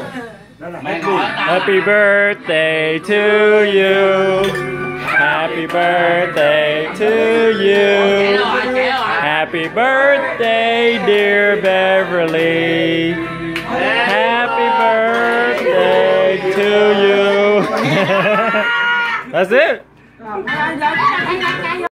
Happy birthday to you. Happy birthday to you. Happy birthday, dear Beverly. Happy birthday to you. That's it.